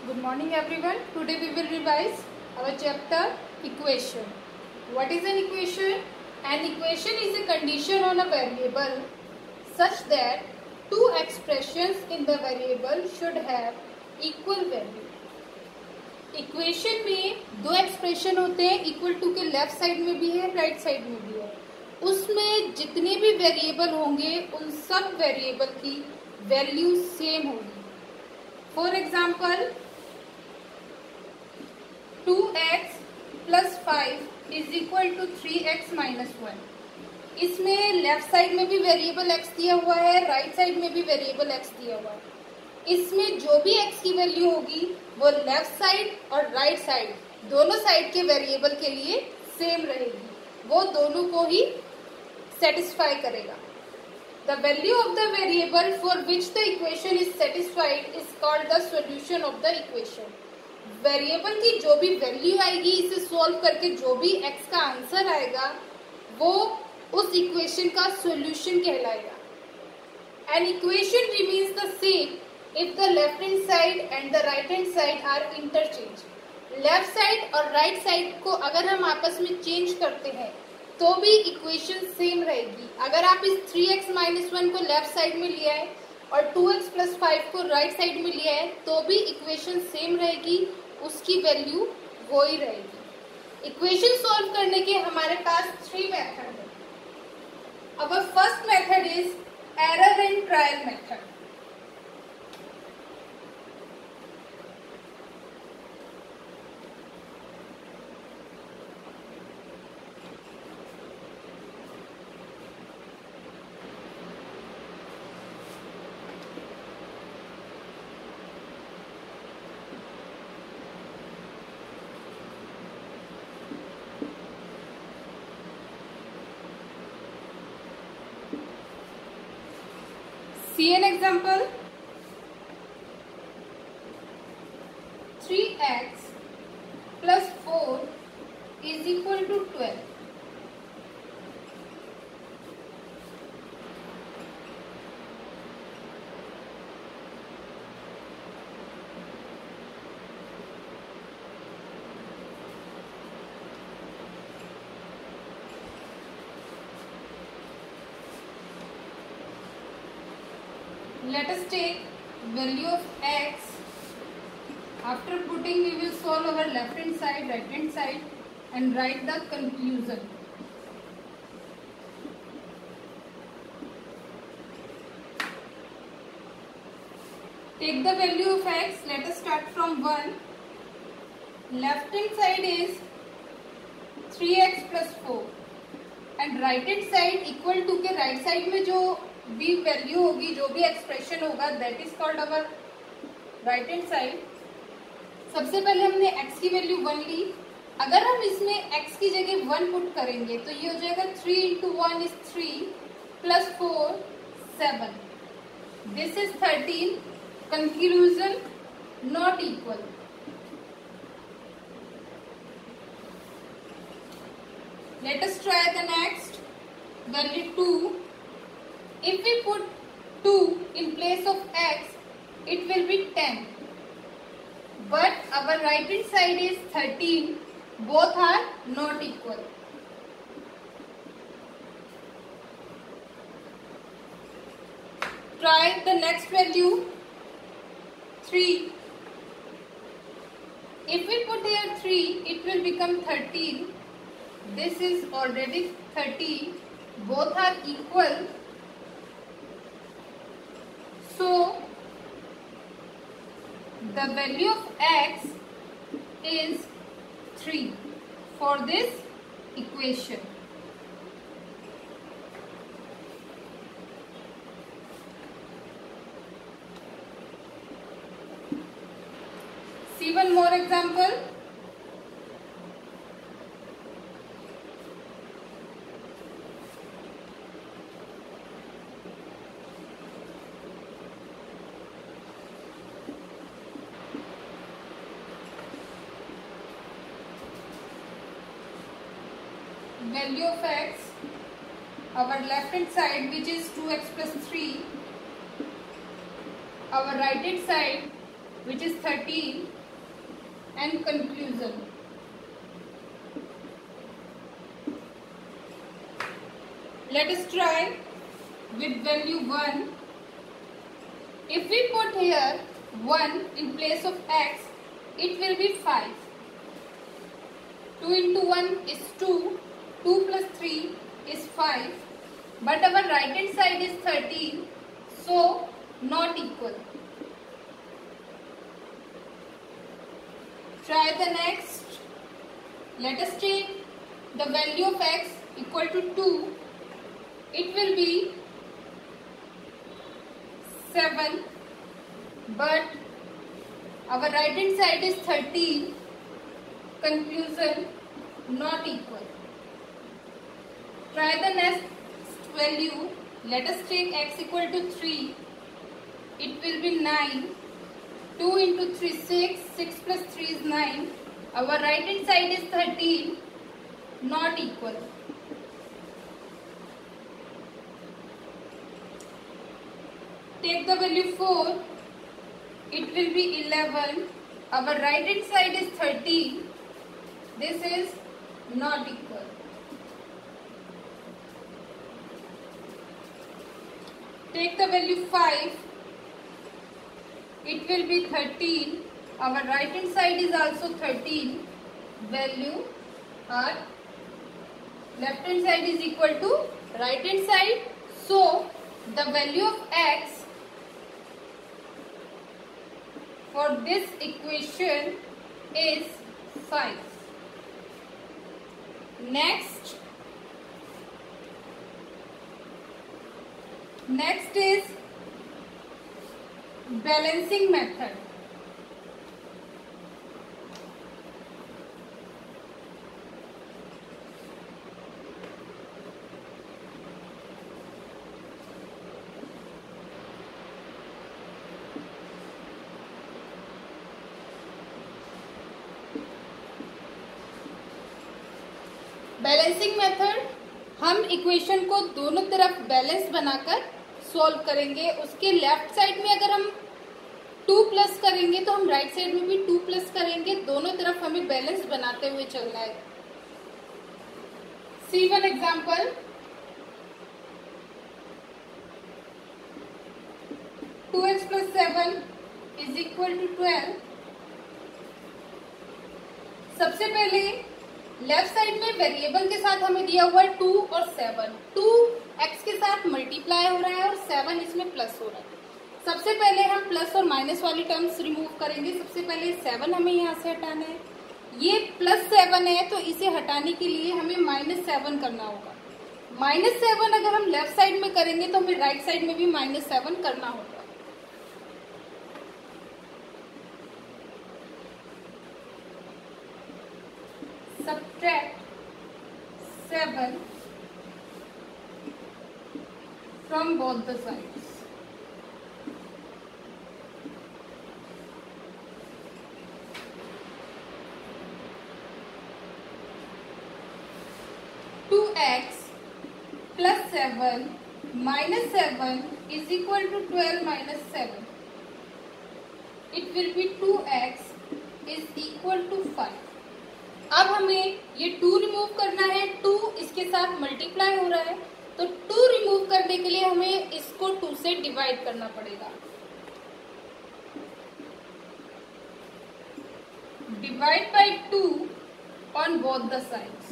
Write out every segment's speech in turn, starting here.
Good morning everyone. Today we will revise our chapter equation. What is an equation? An equation is a condition on a variable such that two expressions in the variable should have equal value. Equation में दो expression होते हैं, equal to के left side में भी है, right side में भी है. उसमें जितने भी वेरिएबल होंगे उन सब वेरिएबल की वैल्यू सेम होगी. For example 2x plus 5 is equal to 3x minus 1. इसमें लेफ्ट साइड में भी वेरिएबल x दिया हुआ है, राइट साइड में भी वेरिएबल x दिया हुआ है. इसमें जो भी x की वैल्यू होगी वो लेफ्ट साइड और राइट साइड दोनों साइड के वेरिएबल के लिए सेम रहेगी, वो दोनों को ही सेटिस्फाई करेगा. The value of the variable for which the equation is satisfied is called the solution of the equation. Variable की जो भी वैल्यू आएगी, इसे सॉल्व करके जो भी x का आंसर आएगा वो उस इक्वेशन का सॉल्यूशन कहलाएगा. An equation remains the same if the left hand side and the right hand side are interchange. Left side और राइट साइड को अगर हम आपस में चेंज करते हैं तो भी इक्वेशन सेम रहेगी. अगर आप इस 3x माइनस 1 को लेफ्ट साइड में लिया है और 2x प्लस 5 को राइट साइड में लिया है तो भी इक्वेशन सेम रहेगी, उसकी वैल्यू वो ही रहेगी. इक्वेशन सॉल्व करने के हमारे पास 3 मेथड है. अब first method is error and trial method. See an example. 3x plus 4 is equal to 12. Let us take value of x. After putting, we will solve our left hand side, right hand side and write the conclusion. Take the value of x. Let us start from 1. Left hand side is 3x plus 4 and right hand side equal to के right side में जो भी value होगी, जो भी expression होगा, that is called our right hand side. सबसे पहले हमने x की वैल्यू 1 ली. अगर हम इसमें x की जगह 1 पुट करेंगे तो ये हो जाएगा 3 into 1 is 3 plus 4 7. This is 13. Conclusion not equal. Let us try the next. Value 2. If we put 2 in place of x, it will be 10. But our right hand side is 13. Both are not equal. Try the next value 3. If we put here 3, it will become 13. This is already 13. Both are equal. So, the value of x is 3 for this equation. See one more example. Value of x, our left hand side which is 2x plus 3, our right hand side which is 13, and conclusion. Let us try with value 1. If we put here 1 in place of x, it will be 5. 2 into 1 is 2. 2 plus 3 is 5. But our right hand side is 13. So not equal. Try the next. Let us take the value of x equal to 2. It will be 7. But our right hand side is 13. Conclusion, not equal. Try the next value. Let us take x equal to 3. It will be 9. 2 into 3, 6. 6 plus 3 is 9. Our right hand side is 13. Not equal. Take the value 4. It will be 11. Our right hand side is 13. This is not equal. Take the value 5. It will be 13. Our right hand side is also 13. Value are left hand side is equal to right hand side. So the value of x for this equation is 5. Next is balancing method. Balancing method, हम equation को दोनों तरफ balance बनाकर solve करेंगे। उसके left side में अगर हम 2 प्लस करेंगे तो हम राइट साइड में भी 2 प्लस करेंगे। दोनों तरफ हमें बैलेंस बनाते हुए चलना है। See one example, 2x plus 7 is equal to 12। सबसे पहले लेफ्ट साइड में वेरिएबल के साथ हमें दिया हुआ है 2 और 7। 2 x के साथ मल्टीप्लाई हो रहा है और 7 इसमें प्लस हो रहा है। सबसे पहले हम प्लस और माइनस वाली टर्म्स रिमूव करेंगे। सबसे पहले 7 हमें यहाँ से हटाना है। ये +7 है तो इसे हटाने के लिए हमें -7 करना होगा। -7 अगर हम लेफ्ट साइड में करेंगे तो हमें राइट साइड में भी -7 करना होगा। Subtract 7 from both the sides. (2x plus 7 minus 7 is equal to 12 minus 7. It will be 2x is equal to 5. अब हमें ये 2 रिमूव करना है। 2 इसके साथ मल्टीप्लाई हो रहा है तो 2 रिमूव करने के लिए हमें इसको 2 से डिवाइड करना पड़ेगा। Divide by 2 on both the sides.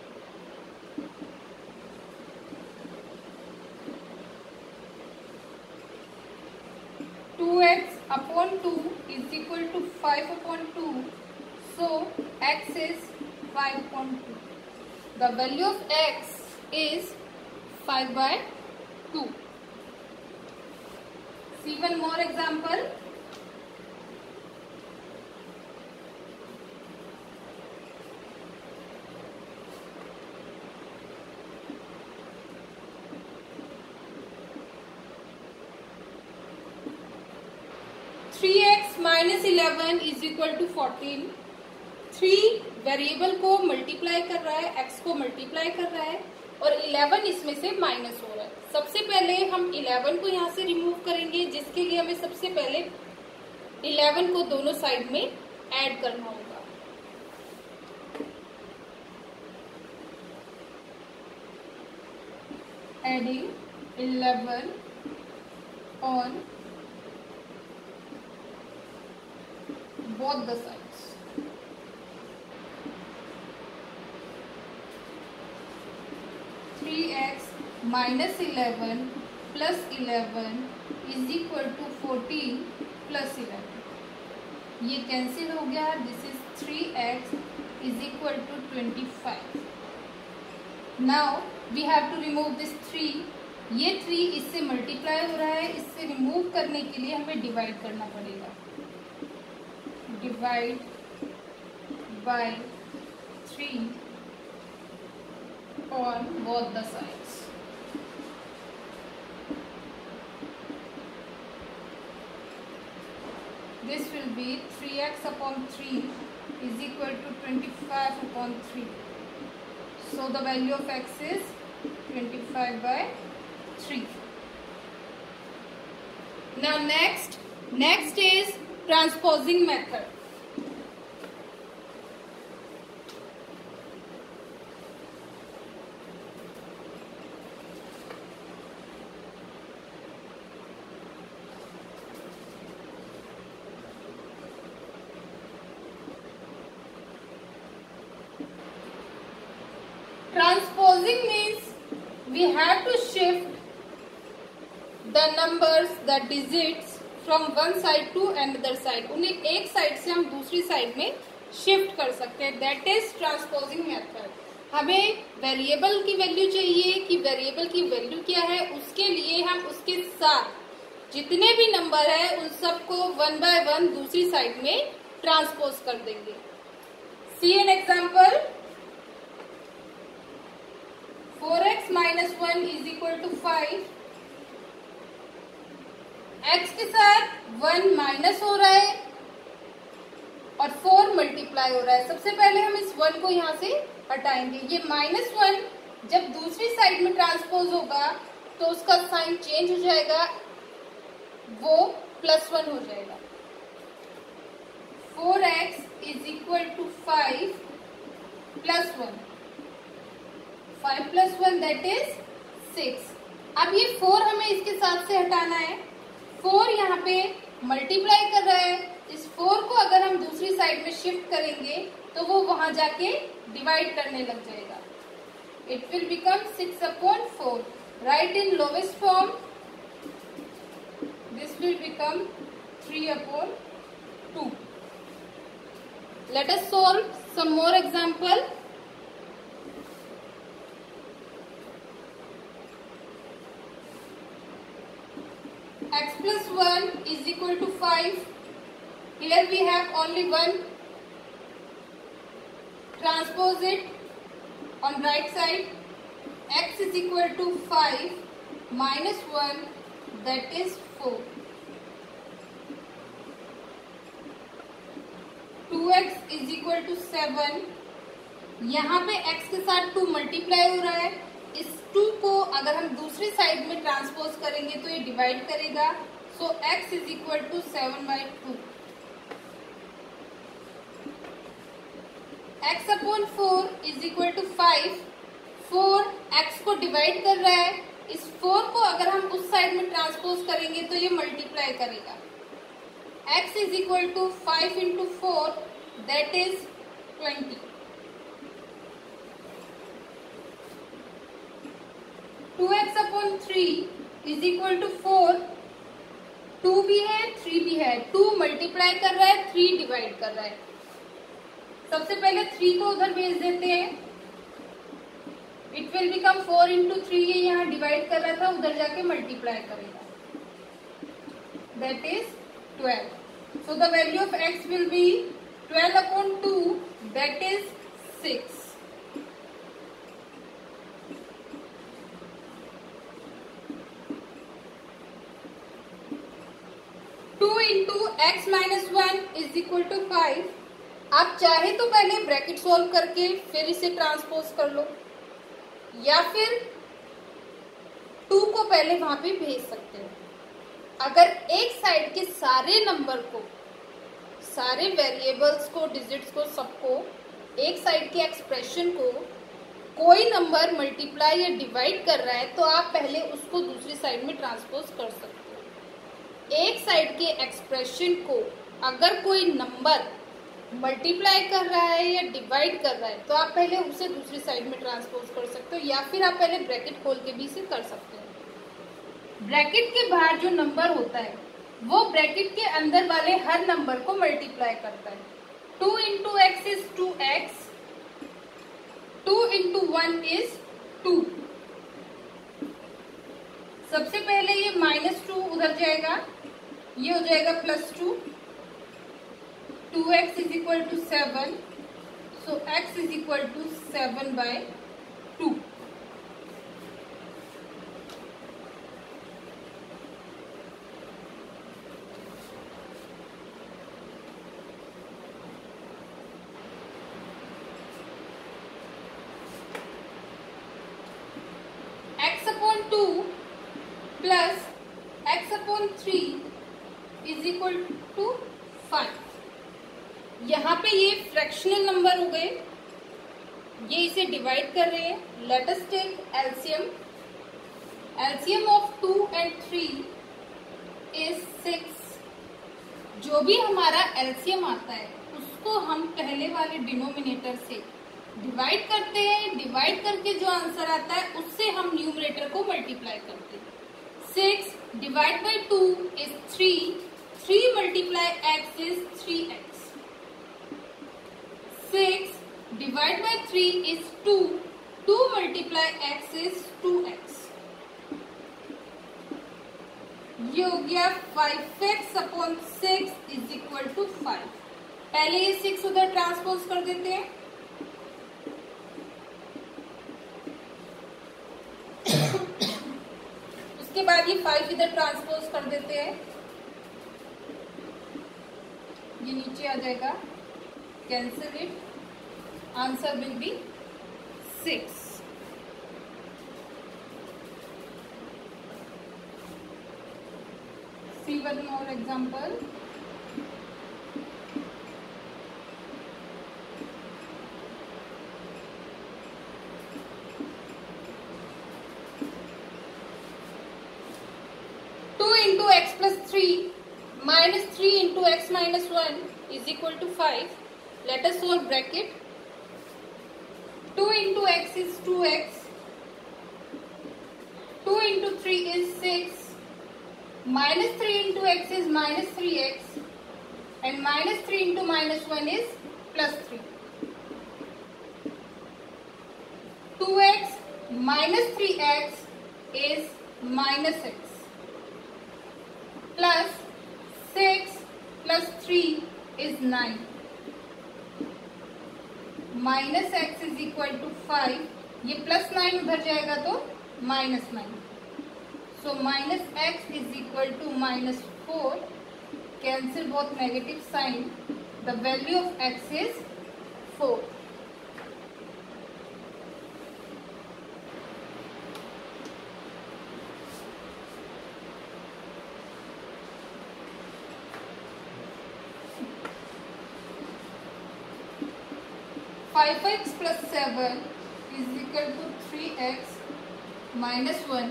Two x upon 2 is equal to 5 upon 2। So x is 5.2. The value of x is 5/2. See one more example. (3x minus 11 is equal to 14). 3 variable को multiply कर रहा है, x को multiply कर रहा है और 11 इसमें से माइनस हो रहा है। सबसे पहले हम 11 को यहाँ से रिमूव करेंगे, जिसके लिए हमें सबसे पहले 11 को दोनों साइड में ऐड करना होगा। Adding 11 on both the sides. (3x minus 11 plus 11 is equal to 14 plus 11. ये कैंसिल हो गया। This is 3x is equal to 25. Now we have to remove this 3. ये 3 इससे मल्टीप्लाई हो रहा है, इससे रिमूव करने के लिए हमें डिवाइड करना पड़ेगा। Divide by 3 on both the sides. This will be 3x upon 3 is equal to 25 upon 3. So the value of x is 25 by 3. Now next is transposing method. Transposing means we have to shift the numbers, the digits from one side to another side. उन्हें एक side से हम दूसरी side में shift कर सकते हैं। That is transposing method. हमें वेरिएबल की वैल्यू चाहिए कि वेरिएबल की वैल्यू क्या है, उसके लिए हम उसके साथ जितने भी नंबर है उन सबको 1 by 1 दूसरी साइड में ट्रांसपोज कर देंगे। See an example. 4x minus 1 is equal to 5. x के साथ 1 माइनस हो रहा है और 4 मल्टीप्लाई हो रहा है। सबसे पहले हम इस 1 को यहाँ से हटाएंगे। ये -1 जब दूसरी साइड में ट्रांसपोज होगा तो उसका साइन चेंज हो जाएगा, वो +1 हो जाएगा। 4x is equal to 5 plus 1. 5 plus 1 that is 6. अब ये 4 हमें इसके साथ से हटाना है। 4 यहाँ पे मल्टीप्लाई कर रहा है। इस 4 को अगर हम दूसरी साइड में शिफ्ट करेंगे तो वो वहां जाके डिवाइड करने लग जाएगा। It will become 6 upon 4. Write in lowest form. This will become 3 upon 2. Let us solve some more example. X plus 1 is equal to 5. Here we have only 1. Transpose it on right side. X is equal to 5 minus 1, that is 4. 2x is equal to 7. यहाँ पे x के साथ 2 multiply हो रहा है। इस 2 को अगर हम दूसरी साइड में ट्रांसपोज करेंगे तो ये डिवाइड करेगा। So x is equal to 7 by 2. x upon 4 is equal to 5. 4 x को डिवाइड कर रहा है। इस 4 को अगर हम उस साइड में ट्रांसपोज करेंगे तो ये मल्टीप्लाई करेगा। x is equal to 5 into 4, that is 20. 2x upon 3 is equal to 4. 2 भी है 3 भी है। 2 मल्टीप्लाई कर रहा है, 3 डिवाइड कर रहा है। सबसे पहले 3 को उधर भेज देते हैं। It will become 4 into 3. ये यहाँ डिवाइड कर रहा था, उधर जाके मल्टीप्लाई करेगा, that is 12. So the value of x will be 12 upon 2, that is 6. x minus 1 is equal to 5. आप चाहे तो पहले ब्रैकेट सॉल्व करके फिर इसे ट्रांसपोज कर लो, या फिर 2 को पहले वहां पे भेज सकते हो। अगर एक साइड के सारे नंबर को सारे वेरिएबल्स को, डिजिट्स को, सबको, एक साइड के एक्सप्रेशन को कोई नंबर मल्टीप्लाई या डिवाइड कर रहा है तो आप पहले उसको दूसरी साइड में ट्रांसपोज कर सकते हो। एक साइड के एक्सप्रेशन को अगर कोई नंबर मल्टीप्लाई कर रहा है या डिवाइड कर रहा है तो आप पहले उसे दूसरी साइड में ट्रांसपोज कर सकते हो, या फिर आप पहले ब्रैकेट खोल के भी इसे कर सकते हो। ब्रैकेट के बाहर जो नंबर होता है वो ब्रैकेट के अंदर वाले हर नंबर को मल्टीप्लाई करता है। 2 into x is 2x, 2 into 1 is 2। सबसे पहले ये -2 उधर जाएगा, ये हो जाएगा +2। 2x is equal to 7, so x is equal to 7/2. x upon 2 plus x upon 3 is equal to 5। यहाँ पे ये फ्रैक्शनल नंबर हो गए, ये इसे डिवाइड कर रहे हैं। Let us take LCM. LCM of 2 and 3 इज 6। जो भी हमारा एलसीएम आता है उसको हम पहले वाले डिनोमिनेटर से डिवाइड करते हैं, डिवाइड करके जो आंसर आता है उससे हम न्यूमरेटर को मल्टीप्लाई करते हैं। 6 divide by 2 is 3, 3 multiply x is 3x। 6 divided by 3 is 2, 2 multiply x is 2x। ये हो गया 5x upon 6 is equal to 5। पहले ये 6 उधर ट्रांसपोज कर देते हैं, उसके बाद ये 5 इधर ट्रांसपोज कर देते हैं, ये नीचे आ जाएगा, cancel it, answer will be 6। See one more example। Two into x plus 3 minus 3 into x minus 1 is equal to 5। Let us solve bracket। 2 into x is 2x, 2 into 3 is 6, minus 3 into x is minus 3x, and minus 3 into minus 1 is plus 3। 2x minus 3x is minus x, plus 6 plus 3 is 9, minus x is equal to 5, ये +9 उधर जाएगा तो -9, सो minus x is equal to -4, cancel both negative sign, the value of x is 4। Five x plus 7 is equal to 3x minus 1।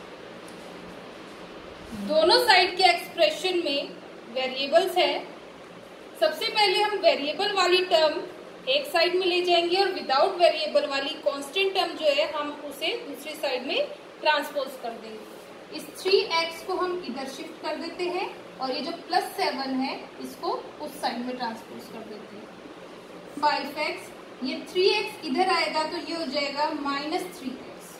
दोनों side के expression में variables है। सबसे पहले हम वेरिएबल वाली टर्म एक साइड में ले जाएंगे और विदाउट वेरिएबल वाली कांस्टेंट टर्म जो है हम उसे दूसरी साइड में ट्रांसपोज कर देंगे। इस 3x को हम इधर शिफ्ट कर देते हैं और ये जो +7 है इसको उस साइड में ट्रांसपोज कर देते हैं। 5x, ये 3x इधर आएगा तो ये हो जाएगा -3x,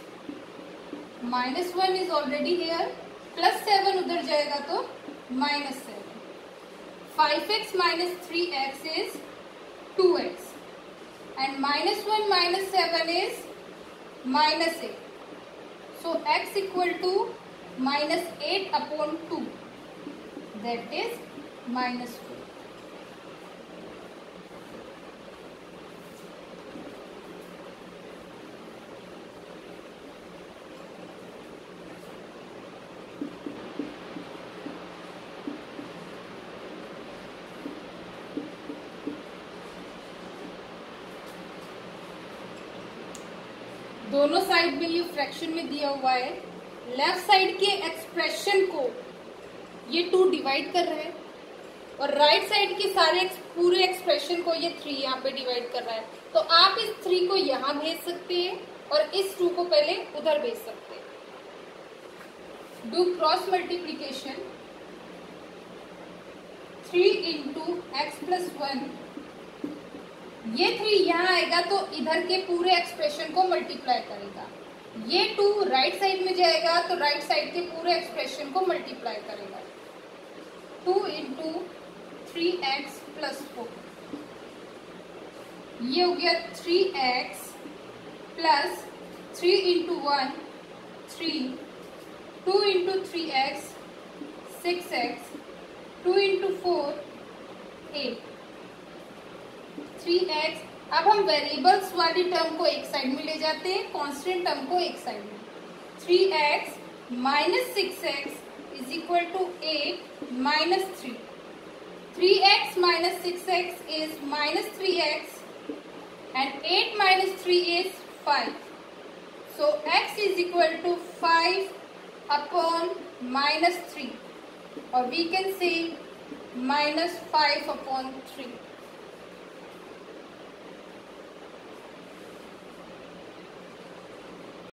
-1 इज ऑलरेडी हियर, +7 उधर जाएगा तो -7। 5x minus 3x is 2x, and -1 minus 7 is -8, so x equal to -8 upon 2, that is -4। दोनों साइड में ये फ्रैक्शन में दिया हुआ है। लेफ्ट साइड के एक्सप्रेशन को ये 2 डिवाइड कर रहा है और राइट साइड के सारे पूरे एक्सप्रेशन को ये 3 यहाँ पे डिवाइड कर रहा है। तो आप इस 3 को यहाँ भेज सकते हैं और इस 2 को पहले उधर भेज सकते हैं। Do cross multiplication 3 into x plus 1, ये 3 यहाँ आएगा तो इधर के पूरे एक्सप्रेशन को मल्टीप्लाई करेगा। ये 2 राइट साइड में जाएगा तो राइट साइड के पूरे एक्सप्रेशन को मल्टीप्लाई करेगा। 2 इंटू 3x प्लस 4, ये हो गया 3x plus 3 into 1 3, 2 into 3x 6x, 2 into 4 8, 3x। अब हम वेरिएबल्स वाली टर्म को एक साइड में ले जाते हैं, कांस्टेंट टर्म को एक साइड में। 3x minus 6x is equal to 8 minus 3। 3x minus 6x is minus 3x and 8 minus 3 is 5. So x is equal to 5 upon minus 3, or we can say minus 5 upon 3.